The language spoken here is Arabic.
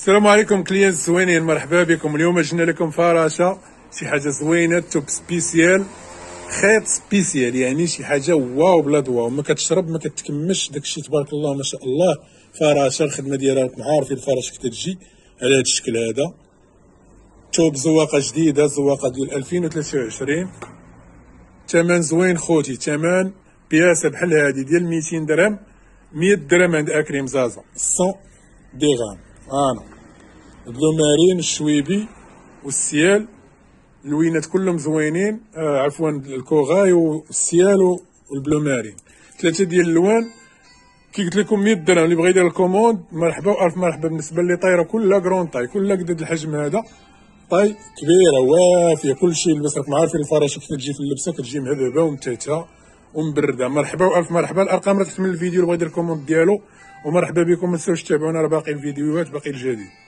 السلام عليكم كليان زوينين، مرحبا بكم. اليوم جبنا لكم فراشة، شي حاجة زوينة، توب سبيسيال، خيط سبيسيال، يعني شي حاجة واو بلا دواو، ما كتشرب ما كتكمش، داكشي تبارك الله ما شاء الله. فراشة الخدمة ديالها راكم عارفين الفراشة كي تجي على هاد الشكل هذا. توب زواقة جديدة، زواقة ديال 2023. تمن زوين خوتي، تمن بياسة بحال هادي ديال 200 درهم، 100 درهم عند أكريم زازا، 100 درهم. البلو مارين، الشويبي والسيال، اللوينات كلهم زوينين. عفوا الكوغاي والسيال والبلو مارين، ثلاثه ديال اللوان. كي قلت لكم 100 درهم، اللي بغى يدير الكوموند مرحبا والف مرحبا. بالنسبه لي طايره كلها كرون طاي، كلها قد الحجم هذا، طاي كبيره وافيه، كلشي يلبس. راكم عارفين الفراشه كيف تجي في اللبسه، كتجي مهذبه ومتيته ومبرده. مرحبا والف مرحبا. الارقام راه تحت من الفيديو اللي بغى يدير الكوموند ديالو. ومرحبا بكم، ما تنساوش تتابعونا، راه باقي الفيديوهات، باقي الجديد.